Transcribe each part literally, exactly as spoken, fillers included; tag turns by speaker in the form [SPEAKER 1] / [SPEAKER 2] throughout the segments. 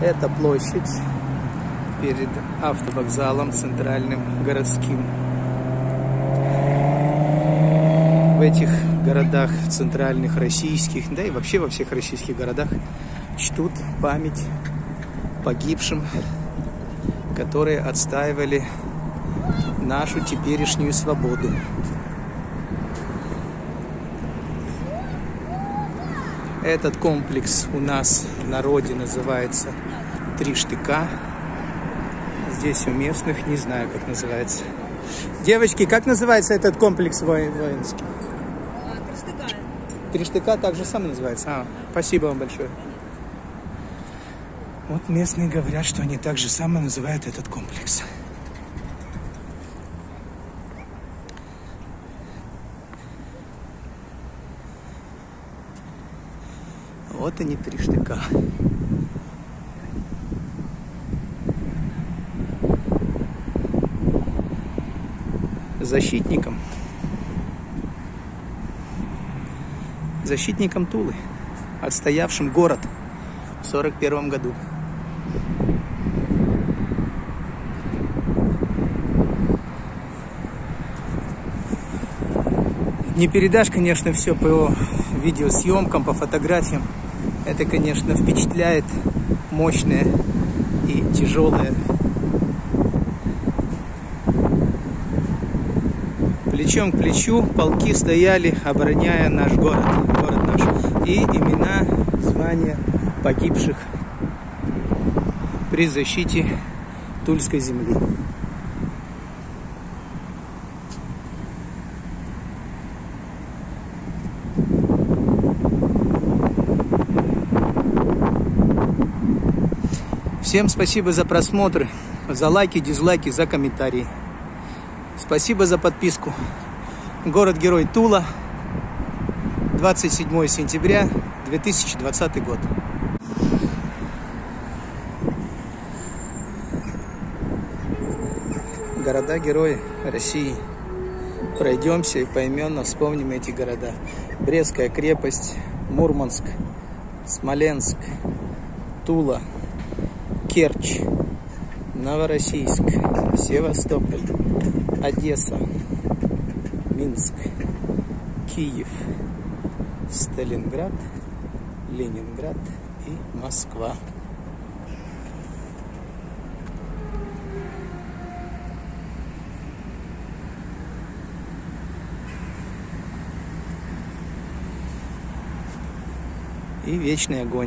[SPEAKER 1] Это площадь перед автовокзалом центральным городским. В этих городах, в центральных российских, да и вообще во всех российских городах чтут память погибшим, которые отстаивали нашу теперешнюю свободу. Этот комплекс у нас в народе называется «Три штыка». Здесь у местных не знаю, как называется. Девочки, как называется этот комплекс воинский?
[SPEAKER 2] Три штыка.
[SPEAKER 1] Три штыка так же самое называется. А, спасибо вам большое. Вот местные говорят, что они так же самое называют этот комплекс. Вот они, три штыка. Защитникам. Защитникам Тулы, отстоявшим город в сорок первом году. Не передашь, конечно, все по видеосъемкам, по фотографиям. Это, конечно, впечатляет, мощное и тяжелое. Плечом к плечу полки стояли, обороняя наш город, город наш. И имена, звания погибших при защите Тульской земли. Всем спасибо за просмотры, за лайки, дизлайки, за комментарии. Спасибо за подписку. Город-герой Тула, двадцать седьмое сентября две тысячи двадцатый год. Города-герои России. Пройдемся и поименно вспомним эти города. Брестская крепость, Мурманск, Смоленск, Тула, Керчь, Новороссийск, Севастополь, Одесса, Минск, Киев, Сталинград, Ленинград и Москва. И вечный огонь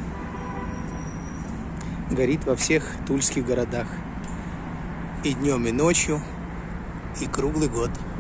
[SPEAKER 1] горит во всех тульских городах. И днем, и ночью, и круглый год.